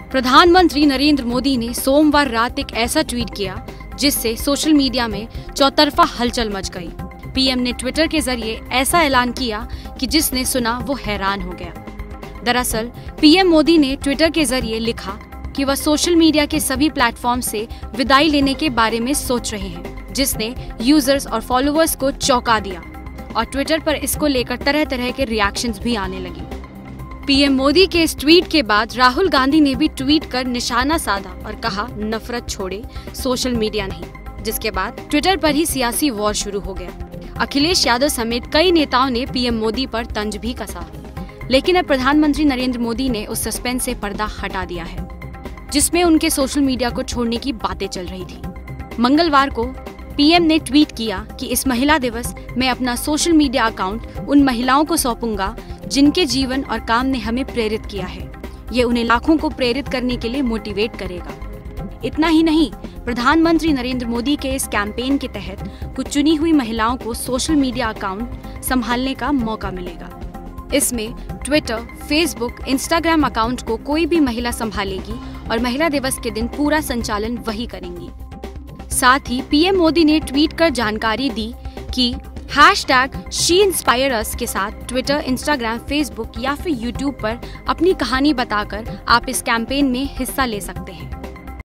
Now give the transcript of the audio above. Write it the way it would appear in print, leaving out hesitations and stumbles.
प्रधानमंत्री नरेंद्र मोदी ने सोमवार रात एक ऐसा ट्वीट किया जिससे सोशल मीडिया में चौतरफा हलचल मच गई। पीएम ने ट्विटर के जरिए ऐसा ऐलान किया कि जिसने सुना वो हैरान हो गया। दरअसल पीएम मोदी ने ट्विटर के जरिए लिखा कि वह सोशल मीडिया के सभी प्लेटफॉर्म से विदाई लेने के बारे में सोच रहे हैं, जिसने यूजर्स और फॉलोअर्स को चौंका दिया और ट्विटर पर इसको लेकर तरह तरह के रिएक्शंस भी आने लगे। पीएम मोदी के इस ट्वीट के बाद राहुल गांधी ने भी ट्वीट कर निशाना साधा और कहा, नफरत छोड़े, सोशल मीडिया नहीं। जिसके बाद ट्विटर पर ही सियासी वॉर शुरू हो गया। अखिलेश यादव समेत कई नेताओं ने पीएम मोदी पर तंज भी कसा, लेकिन अब प्रधानमंत्री नरेंद्र मोदी ने उस सस्पेंस से पर्दा हटा दिया है जिसमें उनके सोशल मीडिया को छोड़ने की बातें चल रही थी। मंगलवार को पीएम ने ट्वीट किया कि इस महिला दिवस में अपना सोशल मीडिया अकाउंट उन महिलाओं को सौंपूंगा जिनके जीवन और काम ने हमें प्रेरित किया है। ये उन्हें लाखों को प्रेरित करने के लिए मोटिवेट करेगा। इतना ही नहीं, प्रधानमंत्री नरेंद्र मोदी के इस कैंपेन के तहत कुछ चुनी हुई महिलाओं को सोशल मीडिया अकाउंट संभालने का मौका मिलेगा। इसमें ट्विटर, फेसबुक, इंस्टाग्राम अकाउंट को कोई भी महिला संभालेगी और महिला दिवस के दिन पूरा संचालन वही करेंगी। साथ ही पीएम मोदी ने ट्वीट कर जानकारी दी कि #SheInspireUs के साथ ट्विटर, इंस्टाग्राम, फेसबुक या फिर यूट्यूब पर अपनी कहानी बताकर आप इस कैंपेन में हिस्सा ले सकते हैं।